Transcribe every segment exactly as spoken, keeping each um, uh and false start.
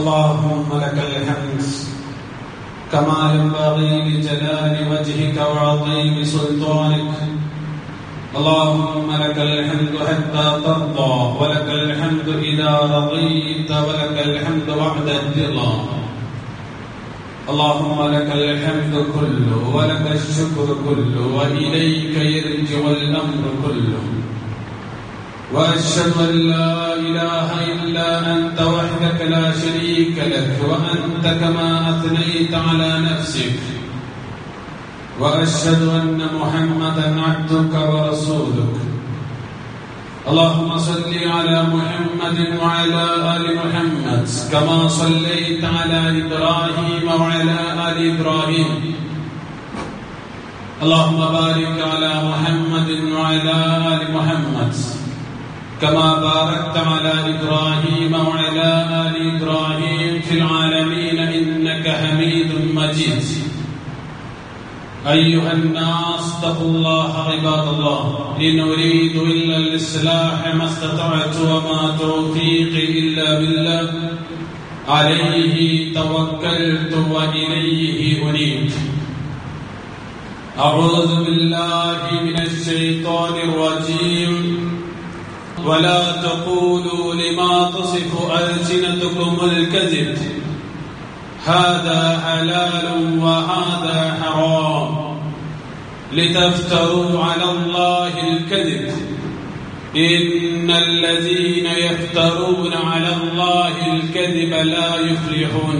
اللهم لك الحمد كما ينبغي لجلال وجهك وعظيم سلطانك. اللهم لك الحمد حتى ترضى، ولك الحمد إذا رضيت، ولك الحمد بعد الرضا. اللهم لك الحمد كله ولك الشكر كله، وإليك يرجع الأمر كله. وأشهد أن لا إله إلا أنت وحدك لا شريك لك، وأنت كما أثنيت على نفسك. وأشهد أن محمدا عبدك ورسولك. اللهم صل على محمد وعلى آل محمد كما صليت على إبراهيم وعلى آل إبراهيم. اللهم بارك على محمد وعلى آل محمد كما باركت على إبراهيم وعلى آل إبراهيم في العالمين إنك حميد مجيد. أيها الناس اتقوا الله عباد الله، إن أريد إلا الإصلاح ما استطعت وما توفيقي إلا بالله، عليه توكلت وإليه أنيب. أعوذ بالله من الشيطان الرجيم. ولا تقولوا لما تصف ألسنتكم الكذب هذا حلال وهذا حرام لتفتروا على الله الكذب إن الذين يفترون على الله الكذب لا يفلحون.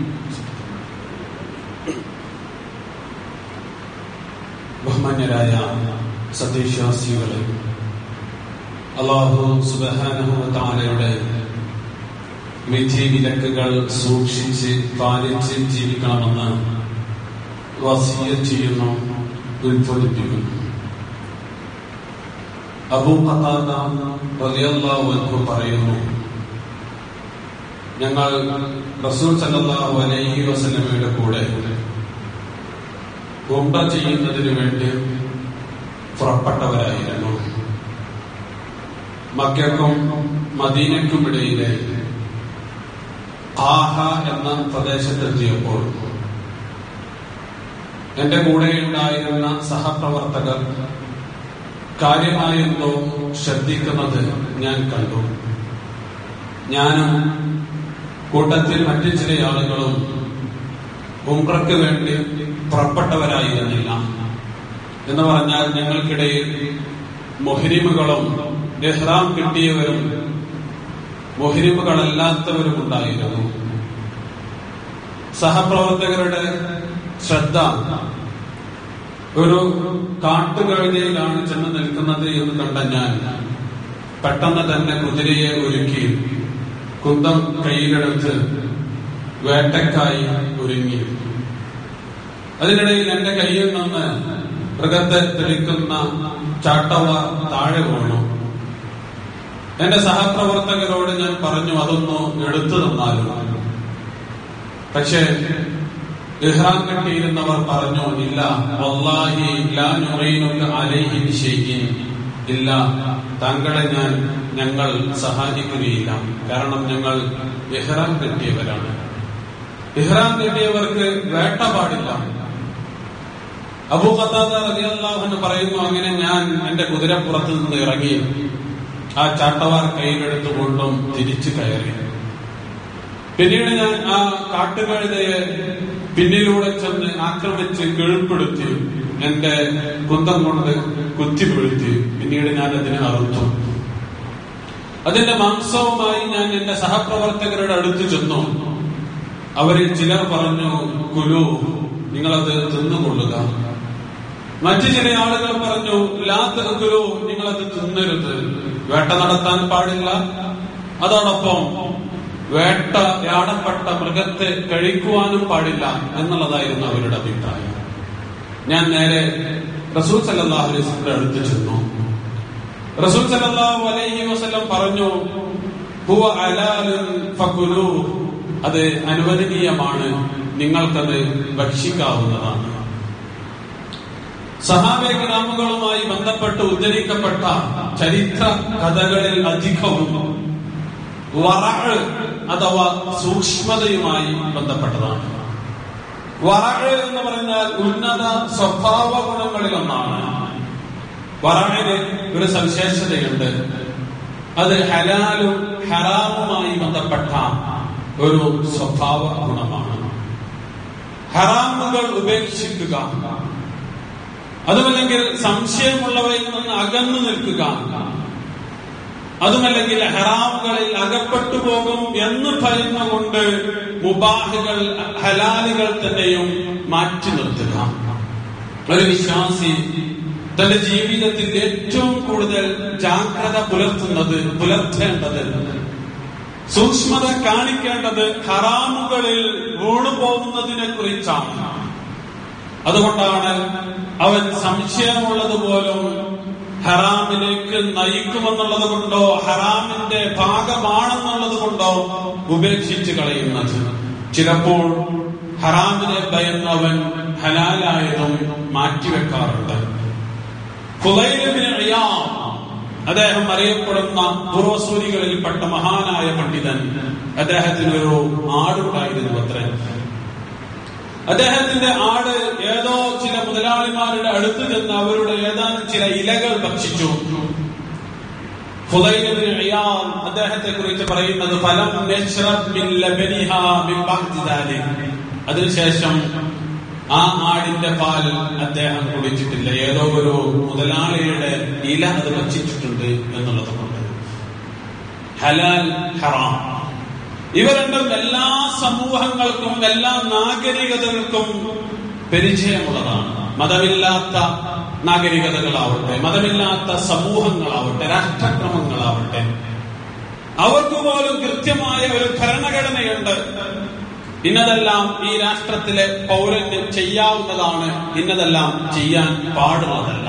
ബഹുമാന്യരായ സത്യവിശ്വാസികളെ, അല്ലാഹു സുബ്ഹാനഹു വ തആലയുടെ വിധി വിലക്കുകൾ സൂക്ഷിച്ച് പാലിച്ച് ജീവിക്കണമെന്ന് വസിയ്യത്ത് ചെയ്യുന്നു, ഉത്ബോധിപ്പിക്കുന്നു. അബൂ ഖതാദ റളിയല്ലാഹു അൻഹു പറയുന്നു, ഞങ്ങൾ റസൂൽ സല്ലല്ലാഹു അലൈഹി വസല്ലമയുടെ കൂടെ ഉംറ ചെയ്യുന്നതിന് വേണ്ടി പുറപ്പെട്ടവരായിരുന്നു. മക്കയ്ക്കും മദീനയ്ക്കുമിടയിലെ ആഹ എന്ന പ്രദേശത്തെത്തിയപ്പോൾ എന്റെ കൂടെ ഉണ്ടായിരുന്ന സഹപ്രവർത്തകർ കാര്യമായെന്തോ ശ്രദ്ധിക്കുന്നത് ഞാൻ കണ്ടു. ഞാനും കൂട്ടത്തിൽ മറ്റു ചില ആളുകളും ഉംറയ്ക്ക് വേണ്ടി പുറപ്പെട്ടവരായിരുന്നില്ല. എന്ന് പറഞ്ഞാൽ ഞങ്ങൾക്കിടയിൽ മുഹ്രിമുകളും ഇഹ്റാം കിട്ടിയവരും മുഹ്രിമുകളല്ലാത്തവരും ഉണ്ടായിരുന്നു. സഹപ്രവർത്തകരുടെ ശ്രദ്ധ ഒരു കാട്ടുകഴുതയിലാണ് ചെന്ന് നിൽക്കുന്നത് എന്ന് കണ്ട ഞാൻ പെട്ടെന്ന് തന്നെ കുതിരയെ ഒരുക്കി കുന്തം കയ്യിലെടുത്ത് വേട്ടക്കായി ഒരുങ്ങി. അതിനിടയിൽ എന്റെ കയ്യിൽ നിന്ന് മൃഗത്തെ തെളിക്കുന്ന ചാട്ടവ താഴെ വീണു. എന്റെ സഹപ്രവർത്തകരോട് ഞാൻ പറഞ്ഞു, അതൊന്നു എടുത്തു തന്നാലും. പക്ഷേ ഇഹ്റാം കെട്ടിയിരുന്നവർ പറഞ്ഞു, ഇല്ല, വല്ലാഹി ലാ നുഈനുക അലൈഹി ബിശൈഇൻ, ഇല്ല, താങ്കളെ ഞാൻ ഞങ്ങൾ സഹായിക്കുകയില്ല, കാരണം ഞങ്ങൾ ഇഹ്റാം കെട്ടിയവരാണ്. ഇഹ്റാം കെട്ടിയവർക്ക് വേട്ട പാടില്ല. അബൂ ഖതാദ റളിയല്ലാഹു അൻഹു പറയുന്നു, അങ്ങനെ ഞാൻ എന്റെ കുതിരപ്പുറത്ത് നിന്ന് ഇറങ്ങി ആ ചാട്ടവാർ കയ്യിലെടുത്തുകൊണ്ടും തിരിച്ചു കയറി. പിന്നീട് ഞാൻ ആ കാട്ടുകഴുതയെ പിന്നിലൂടെ ചെന്ന് ആക്രമിച്ച് കീഴ്പ്പെടുത്തി എന്റെ കുന്തം കൊണ്ട് കുത്തി വീഴ്ത്തി. പിന്നീട് ഞാൻ അതിനെ അറുത്തു. അതിന്റെ മാംസവുമായി ഞാൻ എന്റെ സഹപ്രവർത്തകരുടെ അടുത്ത് ചെന്നു. അവരിൽ ചിലർ പറഞ്ഞു, കുലു, നിങ്ങളത് തിന്നുകൊള്ളുക. മറ്റു ചില ആളുകൾ പറഞ്ഞു, ലാ തഅകുലു, നിങ്ങളത് തിന്നരുത്, വേട്ട നടത്താൻ പാടില്ല, അതോടൊപ്പം വേട്ടയാടപ്പെട്ട മൃഗത്തെ കഴിക്കുവാനും പാടില്ല എന്നുള്ളതായിരുന്നു അവരുടെ അഭിപ്രായം. ഞാൻ നേരെ റസൂൽ സല്ലല്ലാഹു അലൈഹി വസല്ലം അടുത്ത് ചെന്നു. റസൂൽ സല്ലല്ലാഹു അലൈഹി വസല്ലം പറഞ്ഞു, ഹുവ ഹലാലുൻ ഫകുലൂ, അത് അനുവദനീയമാണ്, നിങ്ങൾക്കത് ഭക്ഷിക്കാവുന്നതാണ്. സഹാബെ വറഅ് അഥവാ സൂക്ഷ്മതയുമായി ബന്ധപ്പെട്ടതാണ്. വറഅ് എന്ന് പറഞ്ഞാൽ ഉന്നത സ്വഭാവ ഗുണങ്ങളിൽ ഒന്നാണ്. വറഅിന് ഒരു സവിശേഷതയുണ്ട്. അത് ഹലാലും ഹറാമുമായി ബന്ധപ്പെട്ട ഒരു സ്വഭാവ ഗുണമാണ്. ഹറാമുകൾ ഉപേക്ഷിക്കുക, അതുമല്ലെങ്കിൽ സംശയമുള്ളവയിൽ നിന്ന് അകന്നു നിൽക്കുക, അതുമല്ലെങ്കിൽ ഹറാമുകളിൽ അകപ്പെട്ടു പോകും എന്ന് ഭയന്നുകൊണ്ട് മുബാഹുകൾ ഹലാലുകൾ തന്നെയും മാറ്റി നിർത്തുക. ഒരു വിശ്വാസി തന്റെ ജീവിതത്തിൽ ഏറ്റവും കൂടുതൽ ജാഗ്രത പുലർത്തുന്നത് പുലർത്തേണ്ടത് സൂക്ഷ്മത കാണിക്കേണ്ടത് ഹറാമുകളിൽ വീണുപോകുന്നതിനെ കുറിച്ചാണ്. അതുകൊണ്ടാണ് അവൻ സംശയമുള്ളതുപോലും ഹറാമിലേക്ക് നയിക്കുമെന്നുള്ളത് കൊണ്ടോ ഹറാമിന്റെ ഭാഗമാണെന്നുള്ളത് കൊണ്ടോ ഉപേക്ഷിച്ച് കളയുന്നത്. ചിലപ്പോൾ ഹറാമിനെ ഭയന്നവൻ ഹലാലായതും മാറ്റിവെക്കാറുണ്ട്. ഖുദൈൽ ഇബ്നു ഇയാദ്, അദ്ദേഹം അറിയപ്പെടുന്ന പൂർവസൂരികളിൽപ്പെട്ട മഹാനായ പണ്ഡിതൻ, അദ്ദേഹത്തിനൊരു ആടുണ്ടായിരുന്നു അത്രേ. അദ്ദേഹത്തിന്റെ ആട് ഏതോ ചില മുതലാളിമാരുടെ അടുത്ത് ചെന്ന് അവരുടെ ഏതാനും ചില ഇലകൾ ഭക്ഷിച്ചു. ഖുദൈൽ ഇബ്നു ഇയാദ് അദ്ദേഹത്തെ കുറിച്ച് പറയുന്നത് ഫലം യശ്റബ് മിൻ ലബനിഹാ മിൻ ബഅദി ദാലിക്, അതിനുശേഷം ആ ആടിന്റെ പാൽ അദ്ദേഹം കുടിച്ചിട്ടില്ല. ഏതോ ഒരു മുതലാളിയുടെ ഇല അത് ഭക്ഷിച്ചിട്ടുണ്ട് എന്നുള്ളത് കൊണ്ട്. ഹലാൽ ഹറാം ഇവ രണ്ടും എല്ലാ സമൂഹങ്ങൾക്കും എല്ലാ നാഗരികതകൾക്കും പരിചയമുള്ളതാണ്. മതമില്ലാത്ത നാഗരികതകളാവട്ടെ, മതമില്ലാത്ത സമൂഹങ്ങളാവട്ടെ, രാഷ്ട്രക്രമങ്ങളാവട്ടെ, അവർക്ക് പോലും കൃത്യമായ ഒരു ഭരണഘടനയുണ്ട്. ഇന്നതെല്ലാം ഈ രാഷ്ട്രത്തിലെ പൗരന് ചെയ്യാവുന്നതാണ്, ഇന്നതെല്ലാം ചെയ്യാൻ പാടുള്ളതല്ല.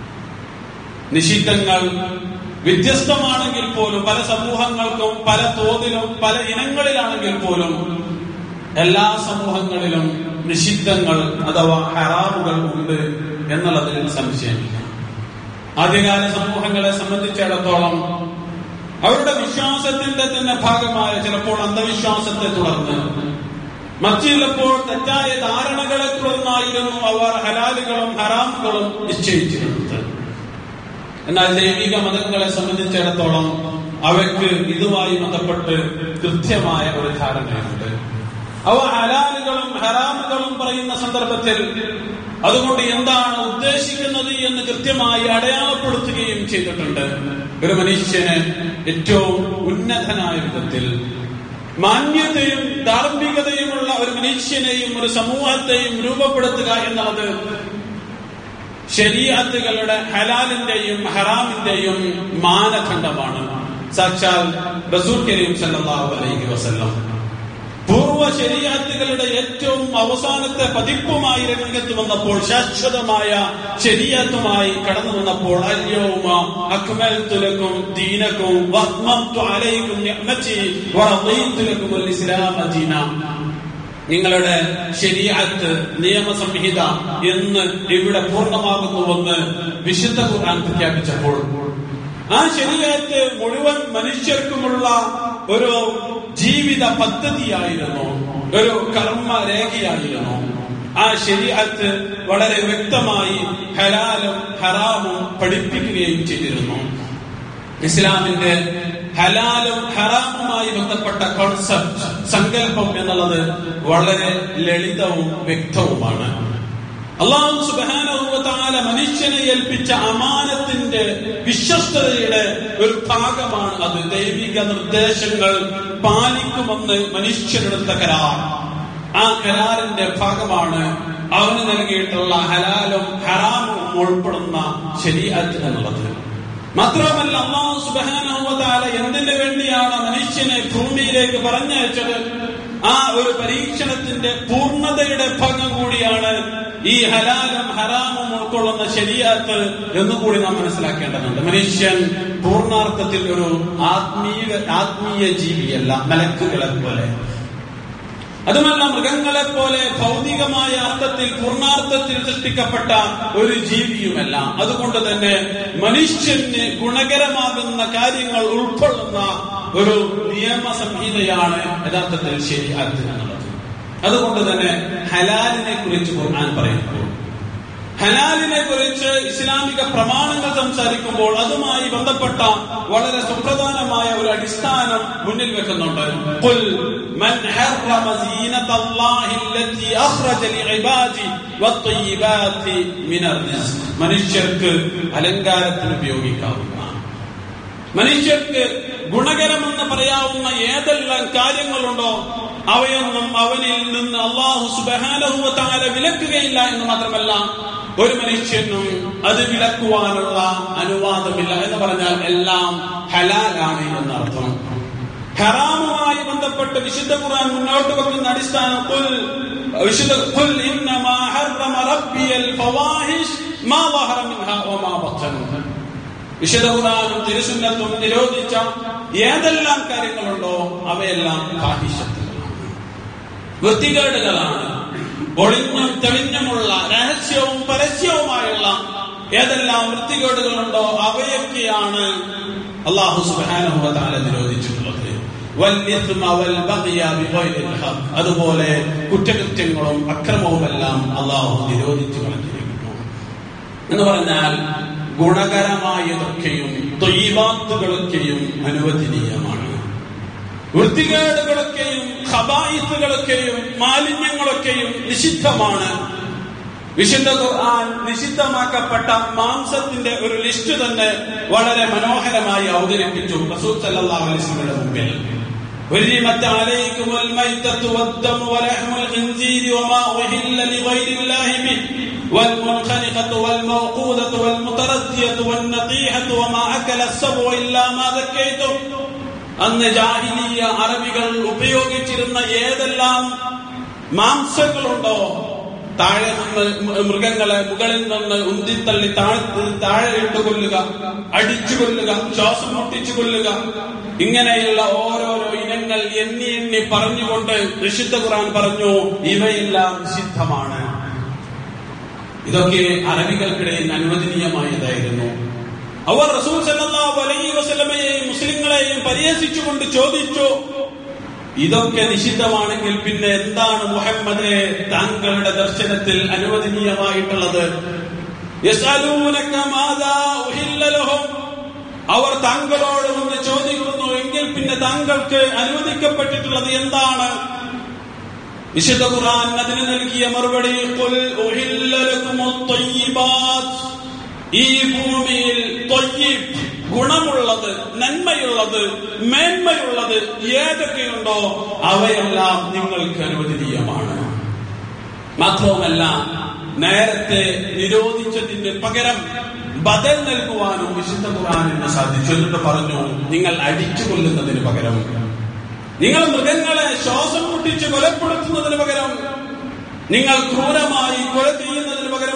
നിഷിദ്ധങ്ങൾ വ്യത്യസ്തമാണെങ്കിൽ പോലും പല സമൂഹങ്ങൾക്കും പല തോതിലും പല ഇനങ്ങളിലാണെങ്കിൽ പോലും എല്ലാ സമൂഹങ്ങളിലും നിഷിദ്ധങ്ങൾ അഥവാ ഹറാമുകൾ ഉണ്ട് എന്നുള്ളതിൽ സംശയമില്ല. ആദ്യകാല സമൂഹങ്ങളെ സംബന്ധിച്ചിടത്തോളം അവരുടെ വിശ്വാസത്തിന്റെ തന്നെ ഭാഗമായ ചിലപ്പോൾ അന്ധവിശ്വാസത്തെ തുടർന്ന്, മറ്റു ചിലപ്പോൾ തെറ്റായ ധാരണകളെ തുടർന്നായിരുന്നു അവർ ഹലാലുകളും ഹറാമുകളും നിശ്ചയിച്ചിരുന്നത്. എന്നാൽ ദൈവിക മതങ്ങളെ സംബന്ധിച്ചിടത്തോളം അവയ്ക്ക് ഇതുമായി ബന്ധപ്പെട്ട് കൃത്യമായ ഒരു ധാരണയുണ്ട്. അവ ഹലാലുകളും ഹറാമുകളും പറയുന്ന സന്ദർഭത്തിൽ അതുകൊണ്ട് എന്താണ് ഉദ്ദേശിക്കുന്നത് എന്ന് കൃത്യമായി അടയാളപ്പെടുത്തുകയും ചെയ്തിട്ടുണ്ട്. ഒരു മനുഷ്യന് ഏറ്റവും ഉന്നതനായ വിധത്തിൽ മാന്യതയും ധാർമ്മികതയുമുള്ള ഒരു മനുഷ്യനെയും ഒരു സമൂഹത്തെയും രൂപപ്പെടുത്തുക എന്നുള്ളത് ശരീഅത്തുകളുടെ ഹലാലിന്റെയും ഹറാമിന്റെയും മാനദണ്ഡമാണ്. സാക്ഷാൽ റസൂൽ കരീം സല്ലല്ലാഹു അലൈഹി വസല്ലം പൂർവ്വ ശരീഅത്തുകളുടെ ഏറ്റവും അവസാനത്തെ പതിപ്പുമായി രംഗത്ത് വന്നപ്പോൾ, ശാശ്വതമായ ശരീഅത്തുമായി കടന്നു വന്നപ്പോൾ, അൽയൗമ അക്മൽതു ലക്കും ദീനക്കും വഅത്മംതു അലൈക്കും നിഅമതി വറദീതു ലക്കുമുൽ ഇസ്ലാമ ദീന, നിങ്ങളുടെ ശരീഅത്ത് നിയമസംഹിത എന്ന് ഇവിടെ പൂർണ്ണമാകുന്നുവെന്ന് വിശുദ്ധ ഖുർആൻ പ്രഖ്യാപിച്ചപ്പോൾ ആ ശരീഅത്ത് മുഴുവൻ മനുഷ്യർക്കുമുള്ള ഒരു ജീവിത പദ്ധതിയായിരുന്നു, ഒരു കർമ്മരേഖയായിരുന്നു. ആ ശരീഅത്ത് വളരെ വ്യക്തമായി ഹലാലും ഹറാമും പഠിപ്പിക്കുകയും ചെയ്തിരുന്നു. ഇസ്ലാമിന്റെ ഹലാലും ഹറാമുമായി ബന്ധപ്പെട്ട കോൺസെപ്റ്റ്, സങ്കല്പം എന്നുള്ളത് വളരെ ലളിതവും വ്യക്തവുമാണ്. അല്ലാഹു സുബ്ഹാനഹു വ തആല മനുഷ്യനെ ഏൽപ്പിച്ച അമാനത്തിന്റെ വിശ്വസ്തതയുടെ ഒരു ഭാഗമാണ് അത്. ദൈവിക നിർദ്ദേശങ്ങൾ പാലിക്കുമെന്ന് മനുഷ്യരെടുത്ത കരാർ, ആ കരാറിന്റെ ഭാഗമാണ് അവന് നൽകിയിട്ടുള്ള ഹലാലും ഹറാമും ഉൾപ്പെടുന്ന ശരീഅത്ത് എന്നുള്ളത്. മാത്രമല്ല, അല്ലാഹു സുബ്ഹാനഹു വ തആല എന്തിനു വേണ്ടിയാണ് മനുഷ്യനെ ഭൂമിയിലേക്ക് പറഞ്ഞയച്ചത്? ആ ഒരു പരീക്ഷണത്തിന്റെ പൂർണ്ണതയുടെ ഭാഗം കൂടിയാണ് ഈ ഹലാലും ഹറാമും ഉൾക്കൊള്ളുന്ന ശരീഅത്ത് എന്നുകൂടി നാം മനസ്സിലാക്കേണ്ടതുണ്ട്. മനുഷ്യൻ പൂർണ്ണാർത്ഥത്തിൽ ഒരു ആത്മീയ ആത്മീയ ജീവിയല്ല, മലക്കുകളെ പോലെ. അതുമല്ല, മൃഗങ്ങളെ പോലെ ഭൗതികമായ അർത്ഥത്തിൽ പൂർണ്ണാർത്ഥത്തിൽ സൃഷ്ടിക്കപ്പെട്ട ഒരു ജീവിയുമല്ല. അതുകൊണ്ട് തന്നെ മനുഷ്യന് ഗുണകരമാകുന്ന കാര്യങ്ങൾ ഉൾക്കൊള്ളുന്ന ഒരു നിയമ സംഹിതയാണ് യഥാർത്ഥത്തിൽ ശരീഅത്ത് എന്നുള്ളത്. അതുകൊണ്ട് തന്നെ ഹലാലിനെ കുറിച്ച് ഖുർആൻ പറയുമ്പോൾ, ഹലാലിനെ കുറിച്ച് ഇസ്ലാമിക പ്രമാണങ്ങൾ സംസാരിക്കുമ്പോൾ അതുമായി ബന്ധപ്പെട്ട വളരെ സുപ്രധാനമായ ഒരു അടിസ്ഥാനം മുന്നിൽ വെക്കുന്നുണ്ട്. ഖുൽ മൻ ഹറമ സീനത്തല്ലാഹി അല്ലതി അഖ്റജ ലിഇബാദി വത്വയ്യിബാതി മിനർ റിസ്ക്. മനുഷ്യർക്ക് അലങ്കാരത്തിന് ഉപയോഗിക്കാവുന്ന, മനുഷ്യർക്ക് ഗുണകരമെന്ന് പറയാവുന്ന ഏതെല്ലാം കാര്യങ്ങളുണ്ടോ അവയൊന്നും അവനിൽ നിന്ന് അല്ലാഹു സുബ്ഹാനഹു വ തആല വിലക്കുകയില്ല എന്ന് മാത്രമല്ല, ഒരു മനുഷ്യനും അത് വിലക്കുവാനുള്ള അനുവാദമില്ല. എന്ന് പറഞ്ഞാൽ എല്ലാം ഹലാലാണ് എന്നർത്ഥം. ഹറാമുമായി ബന്ധപ്പെട്ട് വിശുദ്ധ ഖുർആൻ മുന്നോട്ട് വെക്കുന്ന അടിസ്ഥാനം വിശുദ്ധ ഖുൽ ഇന്നമാ ഹറമ റബ്ബിയൽ ഫവാഹിഷ് മാ ളഹറ മിൻഹാ വമാ ബത്തൻ. വിശുദ്ധ ഖുർആനും തിരുസുന്നത്തും നിരോധിച്ച ഏതെല്ലാം കാര്യങ്ങളുണ്ടോ അവയെല്ലാം ഫാഹിഷത്തുകളാണ്, വൃത്തികേടുകളാണ്. ഒളിഞ്ഞും തെളിഞ്ഞുമുള്ള രഹസ്യവും പരസ്യവുമായുള്ള ഏതെല്ലാം വൃത്തികേടുകളുണ്ടോ അവയൊക്കെയാണ് അല്ലാഹു സുബ്ഹാനഹു വ തആല നിരോധിച്ചിട്ടുള്ളത്. വൽഇസ്മ വൽബഗ്യ ബിഗൈരിൽ ഹഖ്. അതുപോലെ കുറ്റകൃത്യങ്ങളും അക്രമവുമെല്ലാം അല്ലാഹു നിരോധിച്ചു കളഞ്ഞിരിക്കുന്നു. എന്ന് പറഞ്ഞാൽ ഗുണകരമായതൊക്കെയും ത്വയ്യിബാത്തുകളൊക്കെയും അനുവദനീയമാണ്. വൃത്തികേടുകളൊക്കെയും ഖബായിസുകളൊക്കെയും മാലിന്യങ്ങളൊക്കെയും നിഷിദ്ധമാണ്. വിശുദ്ധ ഖുർആൻ നിഷിദ്ധമാക്കപ്പെട്ട മാംസത്തിന്റെ ഒരു ലിസ്റ്റ് തന്നെ വളരെ മനോഹരമായി അവതരിപ്പിച്ചു റസൂൽ സല്ലല്ലാഹു അലൈഹി വസല്ലമയുടെ മുമ്പിൽ. ഹുരിമത അലൈക്കുമുൽ മൈതത്തു വദ്ദമു വലഹ്മുൽ ഖിൻസീരി വമാ ഉഹില്ല ലിഗൈരില്ലാഹി ബിഹി والمنخنقة والموقوذة والمتردية والنطيحة وما أكل السبع إلا ما ذكيتم. അന്ന് ജാഹിലിയ അറബികൾ ഉപയോഗിച്ചിരുന്ന ഏതെല്ലാം മാംസങ്ങളുണ്ടോ, താഴെ നിന്ന് മൃഗങ്ങളെ മുകളിൽ നിന്ന് ഉന്തിത്തള്ളി താഴെ താഴെ ഇട്ട് കൊല്ലുക, അടിച്ചു കൊല്ലുക, ശ്വാസം മുട്ടിച്ചു കൊല്ലുക, ഇങ്ങനെയുള്ള ഓരോരോ ഇനങ്ങൾ എണ്ണി എണ്ണി പറഞ്ഞുകൊണ്ട് വിശുദ്ധ ഖുർആൻ പറഞ്ഞു ഇവയെല്ലാം നിഷിദ്ധമാണ്. ഇതൊക്കെ അറബികൾക്കിടയിൽ അനുവദനീയമായതായിരുന്നു. അവർ റസൂൽ സല്ലല്ലാഹു അലൈഹി വസല്ലമയെയും മുസ്ലിങ്ങളെയും പരിഹസിച്ചുകൊണ്ട് ചോദിച്ചു, ഇതൊക്കെ നിഷിദ്ധമാണെങ്കിൽ പിന്നെ എന്താണ് മുഹമ്മദേ താങ്കളുടെ ദർശനത്തിൽ അനുവദനീയമായിട്ടുള്ളത്? യസ്അലൂനക മാദാ ഉഹില്ല ലഹും. അവർ താങ്കളോട് ഒന്ന് ചോദിക്കുന്നു, എങ്കിൽ പിന്നെ താങ്കൾക്ക് അനുവദിക്കപ്പെട്ടിട്ടുള്ളത് എന്താണ്? വിശുദ്ധ ഖുർആൻ അതിന് നൽകിയ മറുപടി ഖുൽ ഉഹില്ല ലകുമുത് ത്വയ്യിബാത്ത്. ഈ ഭൂമിയിൽ ത്വയ്യിബ്, ഗുണമുള്ളത്, നന്മയുള്ളത്, മേന്മയുള്ളത് ഏതൊക്കെയുണ്ടോ അവയെല്ലാം നിങ്ങൾക്ക് അനുവദനീയമാണ്. മാത്രവുമല്ല, നേരത്തെ നിരോധിച്ചതിന് പകരം ബദൽ നൽകുവാനും വിശുദ്ധ ഖുർആനിന് സാധിച്ചു. എന്നിട്ട് പറഞ്ഞു, നിങ്ങൾ അടിച്ചു കൊല്ലുന്നതിന് പകരം, നിങ്ങൾ മൃഗങ്ങളെ ശ്വാസം മുട്ടിച്ച് കൊലപ്പെടുത്തുന്നതിന് പകരം, നിങ്ങൾ ക്രൂരമായി കൊല ചെയ്യുന്നതിന് പകരം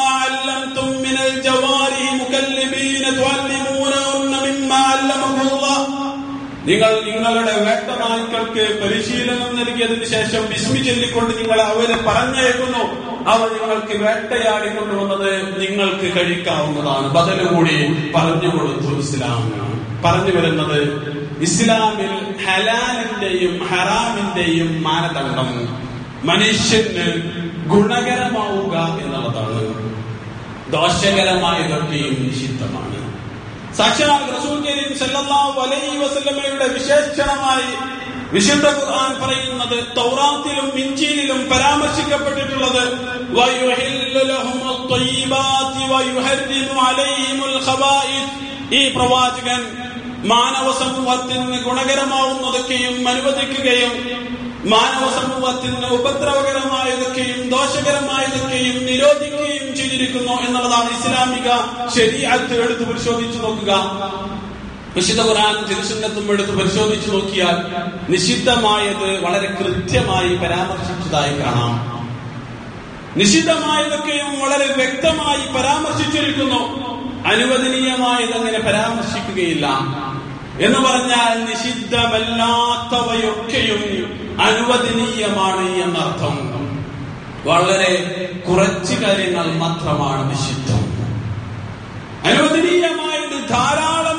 നിങ്ങൾ നിങ്ങളുടെ വേട്ടനായ്ക്കൾക്ക് പരിശീലനം നൽകിയതിനു ശേഷം വിസ്മി ചൊല്ലിക്കൊണ്ട് നിങ്ങൾ അവരെ പറഞ്ഞയക്കുന്നു. അവർ നിങ്ങൾക്ക് വേട്ടയാടിക്കൊണ്ടുവന്നത് നിങ്ങൾക്ക് കഴിക്കാവുന്നതാണ്. ബദലുകൂടി പറഞ്ഞു കൊടുത്തു ഇസ്ലാം. പറഞ്ഞു വരുന്നത്, ഇസ്ലാമിൽ ഹലാലിന്റെയും ഹറാമിന്റെയും മാനദണ്ഡം മനുഷ്യന് ഗുണകരമാവുക എന്നുള്ളതാണ്. ദോഷകരമായതൊക്കെയും നിഷിദ്ധമാണ്. സാക്ഷാൽ റസൂൽ കരീം സല്ലല്ലാഹു അലൈഹി വസല്ലമയുടെ വിശേഷണമായി വിശുദ്ധ ഖുർആൻ പറയുന്നത്, തൗറാത്തിലും ഇൻജീലിലും പരാമർശിക്കപ്പെട്ടിട്ടുള്ളത് വയുഹില്ലു ലഹുമുത് ത്വയ്യിബാതി വയുഹർരിമു അലൈഹിമുൽ ഖബായിസ്. ഈ പ്രവാചകൻ മാനവ സമൂഹത്തിന് ഗുണകരമാവുന്നതൊക്കെയും അനുവദിക്കുകയും മാനവ സമൂഹത്തിന് ഉപദ്രവകരമായതൊക്കെയും ദോഷകരമായതൊക്കെയും നിരോധിക്കുകയും ചെയ്തിരിക്കുന്നു എന്നുള്ളതാണ് ഇസ്ലാമിക ശരീഅത്ത്. എടുത്ത് പരിശോധിച്ചു നോക്കുക, വിശുദ്ധ ഖുർആൻ തിരുസുന്നത്തും എടുത്ത് പരിശോധിച്ചു നോക്കിയാൽ നിഷിദ്ധമായത് വളരെ കൃത്യമായി പരാമർശിച്ചതായി കാണാം. നിഷിദ്ധമായതൊക്കെയും വളരെ വ്യക്തമായി പരാമർശിച്ചിരിക്കുന്നു. അനുവദനീയമായത് അങ്ങനെ പരാമർശിക്കുകയില്ല. എന്ന് പറഞ്ഞാൽ നിഷിദ്ധമല്ലാത്തവയൊക്കെയും അനുവദനീയമാണ് എന്നർത്ഥം. വളരെ കുറച്ച് കാര്യങ്ങൾ മാത്രമാണ് നിഷിദ്ധം. അനുവദനീയമായത് ധാരാളമുണ്ട്.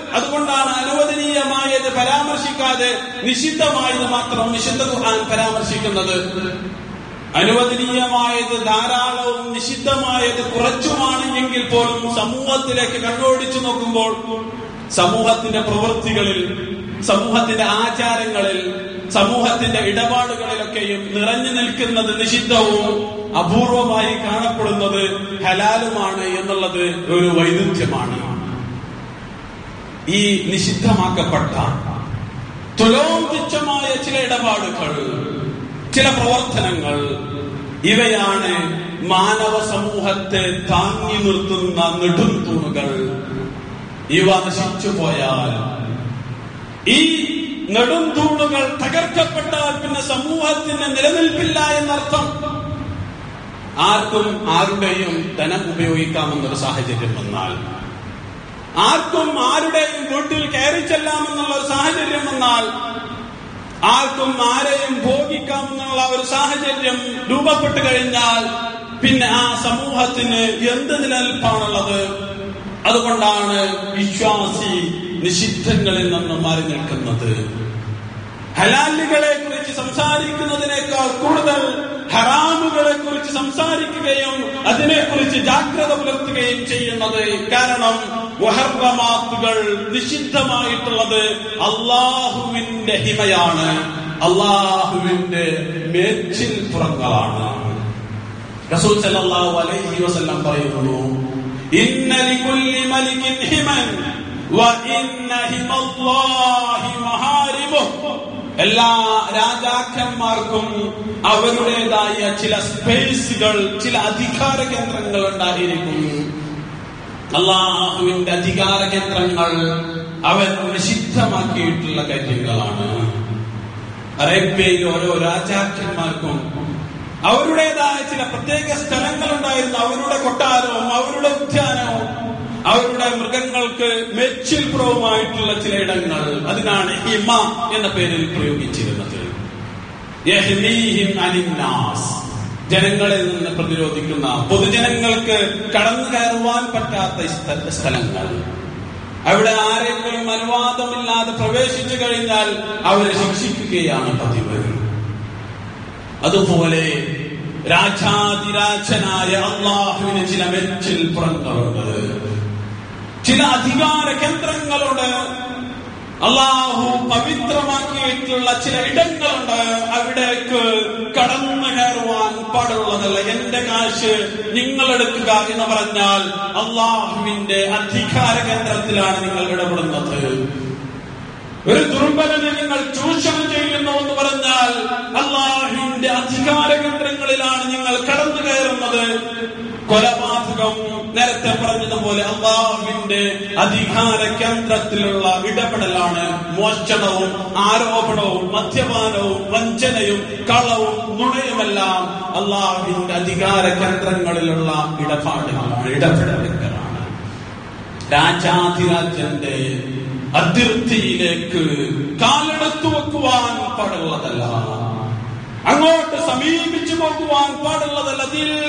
അതുകൊണ്ടാണ് അനുവദനീയമായത് പരാമർശിക്കാതെ നിഷിദ്ധമായത് മാത്രം വിശുദ്ധ ഖുർആൻ പരാമർശിക്കുന്നത്. അനുവദനീയമായത് ധാരാളവും നിഷിദ്ധമായത് കുറച്ചുമാണ് എങ്കിൽ പോലും സമൂഹത്തിലേക്ക് കണ്ണോടിച്ചു നോക്കുമ്പോൾ സമൂഹത്തിന്റെ പ്രവൃത്തികളിൽ, സമൂഹത്തിന്റെ ആചാരങ്ങളിൽ, സമൂഹത്തിന്റെ ഇടപാടുകളിലൊക്കെയും നിറഞ്ഞു നിൽക്കുന്നത് നിഷിദ്ധവും അപൂർവമായി കാണപ്പെടുന്നത് ഹലാലുമാണ് എന്നുള്ളത് ഒരു വൈരുദ്ധ്യമാണ്. ഈ നിഷിദ്ധമാക്കപ്പെട്ട തുലോം തുച്ഛമായ ചില ഇടപാടുകൾ, ചില പ്രവർത്തനങ്ങൾ, ഇവയാണ് മാനവ സമൂഹത്തെ താങ്ങി നിർത്തുന്ന നെടും തൂണുകൾ. ഇവ നശിച്ചു പോയാൽ, ഈ നെടും തൂണുകൾ തകർക്കപ്പെട്ടാൽ പിന്നെ സമൂഹത്തിന് നിലനിൽപ്പില്ല എന്നർത്ഥം. ആർക്കും ആരുടെയും ധനം ഉപയോഗിക്കാമെന്നൊരു സാഹചര്യം വന്നാൽ, ആർക്കും ആരുടെയും വീട്ടിൽ കയറി ചെല്ലാമെന്നുള്ള ഒരു സാഹചര്യം വന്നാൽ, ആർക്കും ആരെയും ഭോഗിക്കാമെന്നുള്ള ഒരു സാഹചര്യം രൂപപ്പെട്ടു കഴിഞ്ഞാൽ പിന്നെ ആ സമൂഹത്തിന് എന്ത് നിലനിൽപ്പാണുള്ളത്? അതുകൊണ്ടാണ് വിശ്വാസി നിഷിദ്ധങ്ങളിൽ നിന്ന് മാറി നിൽക്കുന്നത്. ഹലാലുകളെ കുറിച്ച് സംസാരിക്കുന്നതിനേക്കാൾ കൂടുതൽ ഹറാമുകളെ കുറിച്ച് സംസാരിക്കുകയും അതിനെക്കുറിച്ച് ജാഗ്രത പുലർത്തുകയും ചെയ്യുന്നത്. കാരണം മുഹറമാത്തുകൾ നിഷിദ്ധമായിട്ടുള്ളത് അള്ളാഹുവിന്റെ ഹിമയാണ്, അള്ളാഹുവിന്റെ മേച്ചിൽ പുറങ്ങളാണ്. റസൂൽ സല്ലല്ലാഹു അലൈഹി വസല്ലം പറയുന്നു, ഇന്ന ലികുല്ലി മലികിൻ ഹിമൻ വ ഇന്ന ഹിമല്ലാഹി മഹാരിമുഹു. എല്ലാ രാജാക്കന്മാർക്കും അവരുടേതായ ചില സ്പേസുകൾ, ചില അധികാര കേന്ദ്രങ്ങൾ ഉണ്ടായിരിക്കും. അള്ളാഹുവിന്റെ അധികാര കേന്ദ്രങ്ങൾ അവൻ നിഷിദ്ധമാക്കിയിട്ടുള്ള കാര്യങ്ങളാണ്. അറേബ്യയിൽ ഓരോ രാജാക്കന്മാർക്കും അവരുടേതായ ചില പ്രത്യേക സ്ഥലങ്ങൾ ഉണ്ടായിരുന്നു. അവരുടെ കൊട്ടാരവും അവരുടെ ഉദ്യാനവും അവരുടെ മൃഗങ്ങൾക്ക് മെച്ചിൽപുറവുമായിട്ടുള്ള ചില ഇടങ്ങൾ, അതിനാണ് ഹിമ എന്ന പേരിൽ പ്രയോഗിച്ചിരുന്നത്. ജനങ്ങളിൽ നിന്ന് പ്രതിരോധിക്കുന്ന, പൊതുജനങ്ങൾക്ക് കടന്നു കയറുവാൻ പറ്റാത്ത സ്ഥലങ്ങൾ. അവിടെ ആരെങ്കിലും അനുവാദമില്ലാതെ പ്രവേശിച്ചു കഴിഞ്ഞാൽ അവരെ ശിക്ഷിക്കുകയാണ് പതിവ്. അതുപോലെ രാജാതിരാജനായ അള്ളാഹുവിന് ചില മെച്ചിൽ പുറങ്ങളുണ്ട്, ചില അധികാര കേന്ദ്രങ്ങളുണ്ട്. അള്ളാഹു പവിത്രമാക്കിയിട്ടുള്ള ചില ഇടങ്ങളുണ്ട്. അവിടേക്ക് കടന്നു കയറുവാൻ പാടുള്ളതല്ല. എന്റെ കാശ് നിങ്ങൾ എടുക്കുക എന്ന് പറഞ്ഞാൽ അള്ളാഹുവിന്റെ അധികാര കേന്ദ്രത്തിലാണ് നിങ്ങൾ ഇടപെടുന്നത്. ഒരു ദുർബലനെ നിങ്ങൾ ചൂഷണം ചെയ്യുന്നു എന്ന് പറഞ്ഞാൽ അള്ളാഹുവിന്റെ അധികാര കേന്ദ്രങ്ങളിലാണ് നിങ്ങൾ കടന്നു കയറുന്നത്. കൊലപാതകം നേരത്തെ പറഞ്ഞതുപോലെ അള്ളാഹുവിന്റെ അധികാര കേന്ദ്രത്തിലുള്ള ഇടപെടലാണ്. മോഷണവും ആരോപണവും മദ്യപാനവും വഞ്ചനയും കളവും നുണയുമെല്ലാം അള്ളാഹുവിന്റെ അധികാര കേന്ദ്രങ്ങളിലുള്ള ഇടപാടുകളാണ്, ഇടപെടലുകളാണ്. രാജാധിരാജന്റെ അതിർത്തിയിലേക്ക് കാലെടുത്തു വെക്കുവാൻ പാടുള്ളതല്ല, അങ്ങോട്ട് സമീപിച്ചു പോകുവാൻ പാടുള്ളതല്ല.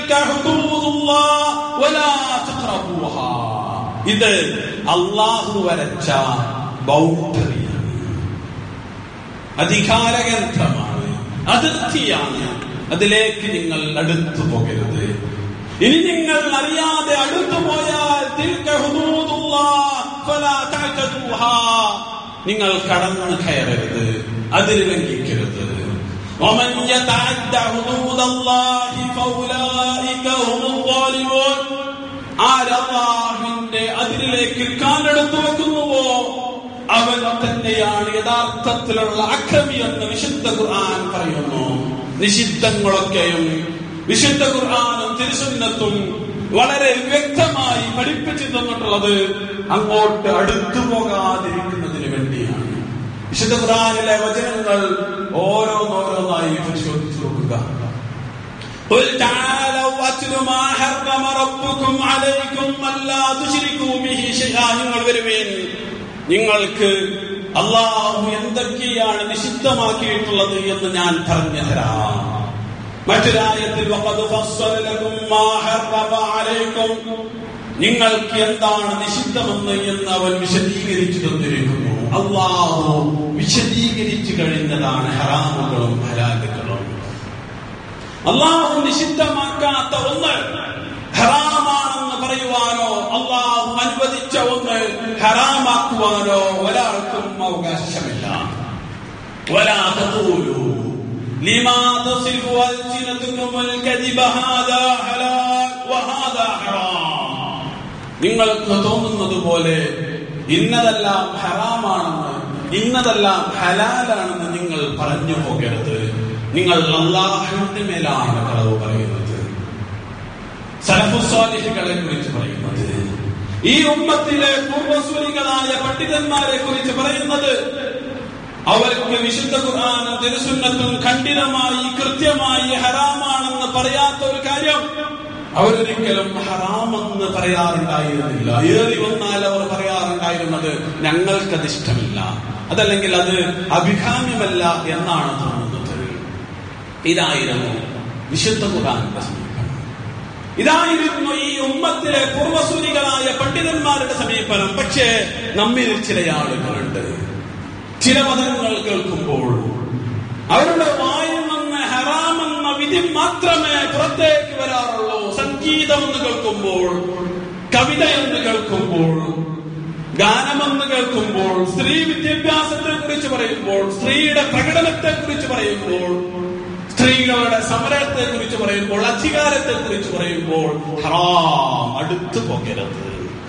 ഇത് അള്ളാഹു വരച്ച ബൗണ്ടറിയാണ്, അധികാര കേന്ദ്രമാണ്, അതിർത്തിയാണ്. അതിലേക്ക് നിങ്ങൾ അടുത്തു പോകരുത്. ഇനി നിങ്ങൾ അറിയാതെ അടുത്തു പോയാൽ നിങ്ങൾ കടന്നു കയറരുത്, അതിൽ ലംഘിക്കരുത്. ആരല്ലാഹുവിന്റെ അതിരിലേക്ക് കാലെടുത്തു വെക്കുന്നുവോ അവൻ തന്നെയാണ് യഥാർത്ഥത്തിലുള്ള അക്രമി എന്ന് വിശുദ്ധ ഖുർആൻ പറയുന്നു. നിഷിദ്ധങ്ങളൊക്കെയും വിശുദ്ധ ഖുർആനും തിരുസുന്നത്തും വളരെ വ്യക്തമായി പഠിപ്പിച്ചു തന്നിട്ടുള്ളത് അങ്ങോട്ട് അടുത്തു പോകാതിരിക്കുന്നതിന് വേണ്ടിയാണ്. വിശുദ്ധ ഖുർആനിലെ വചനങ്ങൾ ഓരോന്നോരോന്നായി പരിശോധിച്ചു നോക്കുക. നിങ്ങൾ വരുവേൻ, നിങ്ങൾക്ക് അള്ളാഹു എന്തൊക്കെയാണ് നിഷിദ്ധമാക്കിയിട്ടുള്ളത് എന്ന് ഞാൻ പറഞ്ഞു തരാം. മറ്റൊരായത്തിൽ നിങ്ങൾക്ക് എന്താണ് നിഷിദ്ധമെന്ന് എന്ന് അവൻ വിശദീകരിച്ചു തന്നിരിക്കുന്നു. അല്ലാഹു വിശദീകരിച്ചു കഴിഞ്ഞതാണ് ഹറാമുകളും ഹലാലുകളും. അല്ലാഹു നിഷിദ്ധമാക്കാത്ത ഒന്ന് ഹറാമാണെന്ന് പറയുവാനോ അല്ലാഹു അനുവദിച്ച ഒന്ന് ഹറാമാക്കുവാനോ ഒരാൾക്കും അവകാശമില്ല. വലാ തഖൂലു ലിമാ തസിഫു അൽസിനതുകുമുൽ കദിബ ഹാദാ ഹലാൽ വഹാദാ ഹറാം. നിങ്ങൾക്ക് തോന്നുന്നത് പോലെ ഇന്നതെല്ലാം ഹറാമാണെന്ന് ഇന്നതെല്ലാം ഹലാലാണെന്ന് നിങ്ങൾ പറഞ്ഞു പോകരുത്. നിങ്ങൾ അല്ലാഹുവിന്റെ മേലാണ് കളവ് പറയുന്നത്. സലഫുസ് സ്വാലിഹുകളെ കുറിച്ച് പറയുന്നത്, ഈ ഉമ്മത്തിലെ പൂർവസൂരികളായ പണ്ഡിതന്മാരെ കുറിച്ച് പറയുന്നത്, അവർക്ക് വിശുദ്ധ ഖുർആനും തിരുസുന്നത്തും ഖണ്ഡിതമായി കൃത്യമായി ഹറാമാണെന്ന് പറയാത്ത ഒരു കാര്യം അവരൊരിക്കലും ഹറാമെന്ന് പറയാറുണ്ടായിരുന്നില്ല. ഏറി വന്നാൽ അവർ പറയാറുണ്ടായിരുന്നത് ഞങ്ങൾക്കത് ഇഷ്ടമില്ല, അതല്ലെങ്കിൽ അത് അഭികാമ്യമല്ല എന്നാണ് തോന്നുന്നത്. ഇതായിരുന്നു വിശുദ്ധ ഖുർആന്റെ സമീപനം. ഇതായിരുന്നു ഈ ഉമ്മത്തിലെ പൂർവസൂരികളായ പണ്ഡിതന്മാരുടെ സമീപനം. പക്ഷേ നമ്മിൽ ചില ആളുകളുണ്ട്, ചില മതങ്ങൾ കേൾക്കുമ്പോൾ അവരുടെ വായിൽ നിന്ന് ഹറാമെന്ന വിധി മാത്രമേ പുറത്തേക്ക് വരാറുള്ളൂ. സംഗീതം എന്ന് കേൾക്കുമ്പോൾ, കവിത എന്ന് കേൾക്കുമ്പോൾ, ഗാനമെന്ന് കേൾക്കുമ്പോൾ, സ്ത്രീ വിദ്യാഭ്യാസത്തെ കുറിച്ച് പറയുമ്പോൾ, സ്ത്രീയുടെ പ്രകടനത്തെ കുറിച്ച് പറയുമ്പോൾ, സ്ത്രീകളുടെ സമരത്തെ കുറിച്ച് പറയുമ്പോൾ, അധികാരത്തെ കുറിച്ച് പറയുമ്പോൾ ഹറാം അടുത്തു പോകരുത്.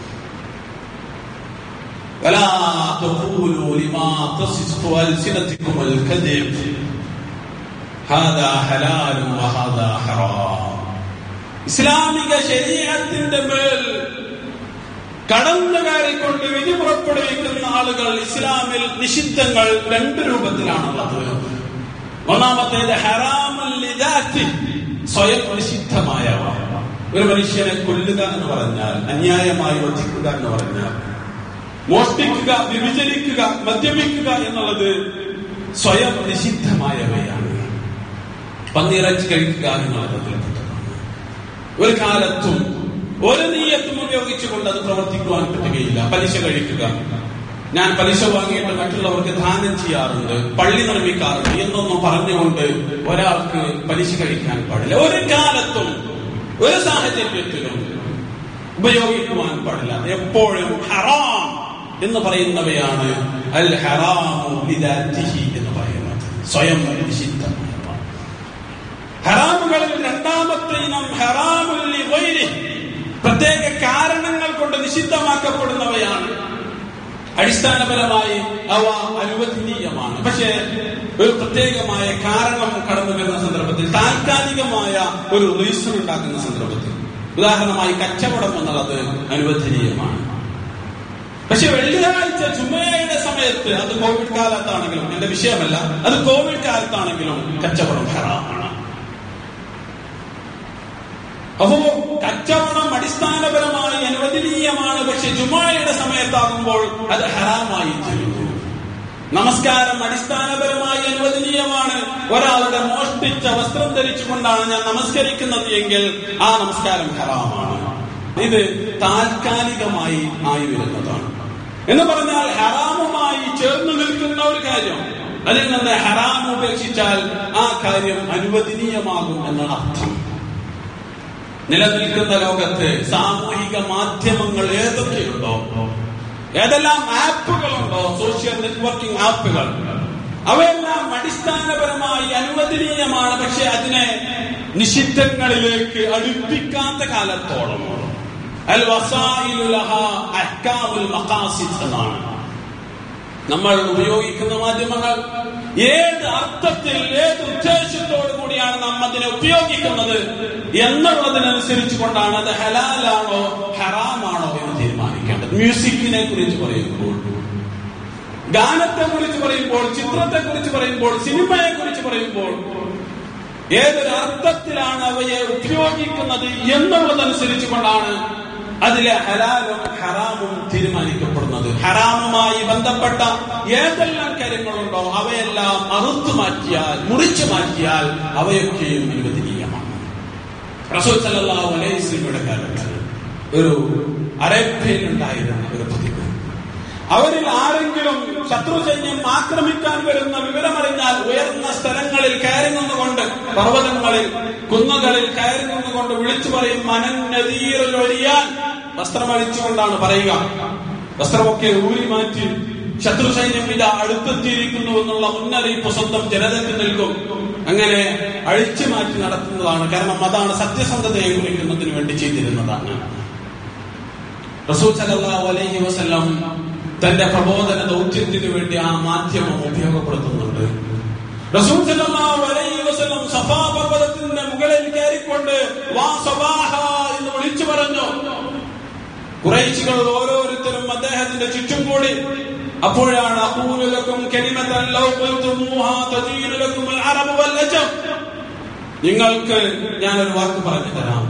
ولا تقولوا لما تصف ألسنتكم الكذب هذا حلال وهذا حرام. ഇസ്ലാമിക ശരീഅത്തിന്റെ മേൽ കടന്നു കയറിക്കൊണ്ട് വിധി പുറപ്പെടുവിക്കുന്ന ആളുകൾ ഇസ്ലാമിൽ നിഷിദ്ധങ്ങൾ രണ്ട് രൂപത്തിലാണുള്ളത്. ഒന്നാമത്തേത് ഹറാമുൽ ലിദാത്തി, സ്വയം നിഷിദ്ധമായവ. ഒരു മനുഷ്യനെ കൊല്ലുക എന്ന് പറഞ്ഞാൽ, അന്യായമായി വധിക്കുക എന്ന് പറഞ്ഞാൽ, മോഷ്ടിക്കുക, വ്യഭിചരിക്കുക, മദ്യപിക്കുക എന്നുള്ളത് സ്വയം നിഷിദ്ധമായവയാണ്. പന്നിയിറച്ചി കഴിക്കുക എന്നുള്ളത് അതിൽപ്പെട്ടതാണ്. ഒരു കാലത്തും ഒരു നീയത്തും ഉപയോഗിച്ചുകൊണ്ട് അത് പ്രവർത്തിക്കുവാൻ പറ്റുകയില്ല. പലിശ കഴിക്കുക, ഞാൻ പലിശ വാങ്ങിയിട്ട് മറ്റുള്ളവർക്ക് ദാനം ചെയ്യാറുണ്ട്, പള്ളി നിർമ്മിക്കാറുണ്ട് എന്നൊന്നും പറഞ്ഞുകൊണ്ട് ഒരാൾക്ക് പലിശ കഴിക്കാൻ പാടില്ല. ഒരു കാലത്തും ഒരു സാഹചര്യത്തിലും ഉപയോഗിക്കുവാൻ പാടില്ല. എപ്പോഴും ഹറാം എന്ന് പറയുന്നവയാണ് അൽ ഹറാമു ലിദാതിഹി എന്ന് പറയുന്നത്, സ്വയം നിഷിദ്ധമായ ഹറാമുകളിൽ രണ്ടാമത്തെ ഇനം ഹറാമുൽ ലിഗൈരി, പ്രത്യേക കാരണങ്ങൾ കൊണ്ട് നിഷിദ്ധമാക്കപ്പെടുന്നവയാണ്. അടിസ്ഥാനപരമായി അവ അനുവദനീയമാണ്, പക്ഷേ ഒരു പ്രത്യേകമായ കാരണം കടന്നു വരുന്ന സന്ദർഭത്തിൽ, താൽക്കാലികമായ ഒരു റീസൺ ഉണ്ടാക്കുന്ന സന്ദർഭത്തിൽ, ഉദാഹരണമായി കച്ചവടം എന്നുള്ളത് അനുവദനീയമാണ്. പക്ഷെ വെള്ളിയാഴ്ച ജുമയുടെ സമയത്ത്, അത് കോവിഡ് കാലത്താണെങ്കിലും, എന്റെ വിഷയമല്ല, അത് കോവിഡ് കാലത്താണെങ്കിലും കച്ചവടം ഹറാമാണ്. അപ്പോ കച്ചവടം അടിസ്ഥാനപരമായി അനുവദനീയമാണ്, പക്ഷെ ജുമയുടെ സമയത്താകുമ്പോൾ അത് ഹറാമായി തീരുന്നു. നമസ്കാരം അടിസ്ഥാനപരമായി അനുവദനീയമാണ്. ഒരാളുടെ മോഷ്ടിച്ച വസ്ത്രം ധരിച്ചുകൊണ്ടാണ് ഞാൻ നമസ്കരിക്കുന്നത് എങ്കിൽ ആ നമസ്കാരം ഹറാമാണ്. ഇത് താൽക്കാലികമായി ആയി വരുന്നതാണ്. എന്ന് പറഞ്ഞാൽ ഹറാമുമായി ചേർന്ന് നിൽക്കുന്ന ഒരു കാര്യം, അതിൽ നിന്ന് ഹറാം ഉപേക്ഷിച്ചാൽ ആ കാര്യം അനുവദനീയമാകും എന്നാണ് അർത്ഥം. നിലനിൽക്കുന്ന ലോകത്ത് സാമൂഹിക മാധ്യമങ്ങൾ ഏതൊക്കെയുണ്ടോ, ഏതെല്ലാം ആപ്പുകളുണ്ടോ, സോഷ്യൽ നെറ്റ്വർക്കിംഗ് ആപ്പുകൾ, അവയെല്ലാം അടിസ്ഥാനപരമായി അനുവദനീയമാണ്. പക്ഷെ അതിനെ നിഷിദ്ധങ്ങളിലേക്ക് അടുപ്പിക്കാത്ത കാലത്തോളം അൽ വസായിലു ലഹാ അഹ്കാമുൽ മഖാസിദ് എന്നാണ്. നമ്മൾ ഉപയോഗിക്കുന്ന മാധ്യമങ്ങൾ ഏത് അർത്ഥത്തിൽ, ഏത് ഉദ്ദേശത്തോടു കൂടിയാണ് നാം അതിനെ ഉപയോഗിക്കുന്നത് എന്നുള്ളതിനനുസരിച്ച് കൊണ്ടാണ് അത് ഹലാലാണോ ഹറാമാണോ എന്ന് തീരുമാനിക്കേണ്ടത്. മ്യൂസിക്കിനെ കുറിച്ച് പറയുമ്പോൾ, ഗാനത്തെ കുറിച്ച് പറയുമ്പോൾ, ചിത്രത്തെ കുറിച്ച് പറയുമ്പോൾ, സിനിമയെ കുറിച്ച് പറയുമ്പോൾ ഏതൊരു അർത്ഥത്തിലാണ് അവയെ ഉപയോഗിക്കുന്നത് എന്നുള്ളതനുസരിച്ച് കൊണ്ടാണ് അതിലെ ഹലാലും ഹറാമും തീരുമാനിക്കപ്പെടുന്നത്. ഹറാമുമായി ബന്ധപ്പെട്ട ഏതെല്ലാം കാര്യങ്ങളുണ്ടോ അവയെല്ലാം അറുത്തു മാറ്റിയാൽ, മുറിച്ചു മാറ്റിയാൽ അവയൊക്കെയും അനുവദനീയമാണ്. റസൂൽ സല്ലല്ലാഹു അലൈഹി വസല്ലമയുടെ കാലത്ത് ഒരു അറേബ്യയിൽ ഉണ്ടായിരുന്ന ഒരു പതിവ്. അവരിൽ ആരെങ്കിലും ശത്രു സൈന്യം ആക്രമിക്കാൻ വരുന്ന വിവരമറിഞ്ഞാൽ ഉയർന്ന സ്ഥലങ്ങളിൽ കയറി നിന്നുകൊണ്ട്, പർവ്വതങ്ങളിൽ കുന്നുകളിൽ കയറി നിന്നുകൊണ്ട് വിളിച്ചു പറയും, മനന്നദീറിലൊഴിയാൻ. വസ്ത്രമഴിച്ചുകൊണ്ടാണ് പറയുക. വസ്ത്രമൊക്കെ ഊരി മാറ്റി ശത്രു സൈന്യം ഇതാ അടുത്തെത്തിയിരിക്കുന്നു എന്നുള്ള മുന്നറിയിപ്പ് സ്വന്തം ജനതയ്ക്ക് നൽകും. അങ്ങനെ അഴിച്ചു മാറ്റി നടത്തുന്നതാണ്. കാരണം അതാണ് സത്യസന്ധതയെ കുറിക്കുന്നതിന് വേണ്ടി ചെയ്തിരുന്നതാണ്. റസൂൽ സല്ലല്ലാഹു അലൈഹി വസല്ലം തന്റെ പ്രബോധന ദൗത്യത്തിന് വേണ്ടി ആ മാധ്യമം ഉപയോഗപ്പെടുത്തുന്നുണ്ട്. റസൂൽ സല്ലല്ലാഹു അലൈഹി വസല്ലം സഫാ പർവ്വതത്തിന്റെ മുകളിൽ കയറിക്കൊണ്ട് വാ സബാഹ എന്ന് വിളിച്ചു പറഞ്ഞു. ഖുറൈശികൾ ഓരോരുത്തരും അദ്ദേഹത്തിന്റെ ചുറ്റും കൂടി. അപ്പോഴാണ് അഖൂലു ലക്കും കലിമതൻ ലൗ ഖുൽതുമൂഹാ തദീനു ലക്കുൽ അറബ് വൽ അജം, നിങ്ങൾക്ക് ഞാനൊരു വാക്ക് പറഞ്ഞു തരാം.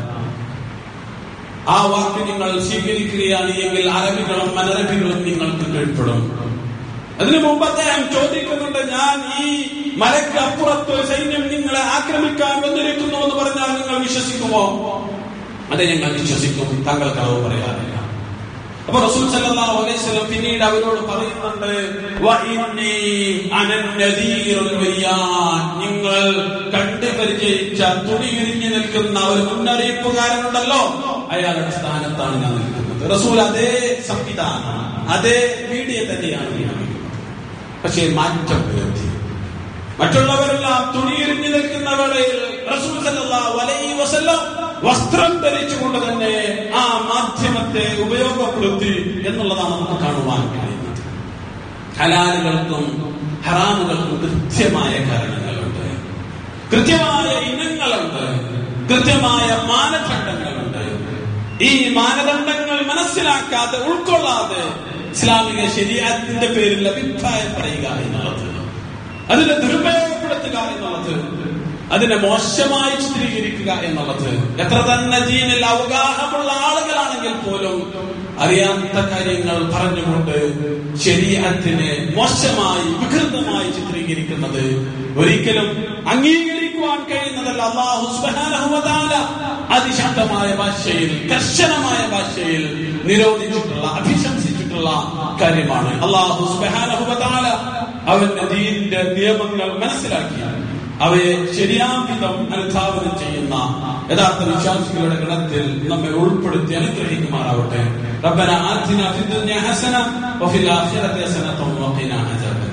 ആ വാക്ക് നിങ്ങൾ സ്വീകരിക്കുകയാണ് എങ്കിൽ അറബികളും അനറബികളും നിങ്ങൾക്ക് കീഴ്പ്പെടും. അതിനു മുമ്പ് അദ്ദേഹം ചോദിക്കുന്നുണ്ട്, ഞാൻ ഈ മലയ്ക്ക് അപ്പുറത്ത് സൈന്യം നിങ്ങളെ ആക്രമിക്കാൻ വന്നിരിക്കുന്നു എന്ന് പറഞ്ഞാൽ നിങ്ങൾ വിശ്വസിക്കുമോ? അതെ, ഞങ്ങൾ വിശ്വസിക്കും, താങ്കൾ കളവ് പറയാറില്ല. അപ്പൊ റസൂൽ സല്ലല്ലാഹു അലൈഹി വസല്ലം പിന്നീട് അവരോട് പറയുന്നുണ്ട്, വഇന്നി അനന്നദീറുൽ വരിയാൻ, നിങ്ങൾ കണ്ടു പരിചയിച്ച തുണിയുരിഞ്ഞു നിൽക്കുന്ന ഒരു മുന്നറിയിപ്പുകാരനുണ്ടല്ലോ, അയാളുടെ സ്ഥാനത്താണ് ഞാൻ നിൽക്കുന്നത്. റസൂൽ അതേ സംവിധാനം, അതേ മീഡിയ തന്നെയാണ് നിയമിക്കുന്നത്. പക്ഷേ മാറ്റം വരുത്തി. മറ്റുള്ളവരെല്ലാം തുണിയുരിഞ്ഞു നിൽക്കുന്ന വേളയിൽ റസൂൽ സല്ലല്ലാഹു അലൈഹി വസല്ലം വസ്ത്രം ധരിച്ചുകൊണ്ട് തന്നെ ആ മാധ്യമത്തെ ഉപയോഗപ്പെടുത്തി എന്നുള്ളതാണ് നമുക്ക് കാണുവാൻ കഴിയുന്നത്. ഹലാലുകൾക്കും ഹറാമുകൾക്കും കൃത്യമായ കാരണങ്ങളുണ്ട്, കൃത്യമായ ഇനങ്ങളുണ്ട്, കൃത്യമായ മാനദണ്ഡങ്ങളുണ്ട്. ഈ മാനദണ്ഡങ്ങൾ മനസ്സിലാക്കാതെ ഉൾക്കൊള്ളാതെ ഇസ്ലാമിക ശരീഅത്തിന്റെ പേരിൽ അഭിപ്രായം പറയുക എന്നുള്ളത്, അതിനെ ദുരുപയോഗപ്പെടുത്തുക എന്നുള്ളത്, അതിനെ മോശമായി ചിത്രീകരിക്കുക എന്നുള്ളത്, എത്ര തന്നെ ദീനിൽ അവഗാഹമുള്ള ആളുകളാണെങ്കിൽ പോലും അറിയാത്ത കാര്യങ്ങൾ പറഞ്ഞുകൊണ്ട് ശരീഅത്തിനെ മോശമായി വികൃതമായി ചിത്രീകരിക്കുന്നത് ഒരിക്കലും അംഗീകരിക്കുവാൻ കഴിയുന്നതല്ല. അല്ലാഹു സുബ്ഹാനഹു വ തആല അതിശക്തമായ ഭാഷയിൽ, കർശനമായ ഭാഷയിൽ നിരോധിച്ചിട്ടുള്ള, അഭിശംസിച്ചിട്ടുള്ള കാര്യമാണ്. അല്ലാഹു സുബ്ഹാനഹു വ തആല അവന്റെ ദീനിന്റെ നിയമങ്ങൾ മനസ്സിലാക്കി അവയെ ശരിയാംവിധം അനുധാവനം ചെയ്യുന്ന യഥാർത്ഥ വിശ്വാസികളുടെ ഗണത്തിൽ നമ്മെ ഉൾപ്പെടുത്തി അനുഗ്രഹിക്കുമാറാവട്ടെ. റബ്ബനാ ആതിനാ ഫിദ്ദുനിയ ഹസന വഫിൽ ആഖിറതി ഹസനത വഖിനാ അദാബൻ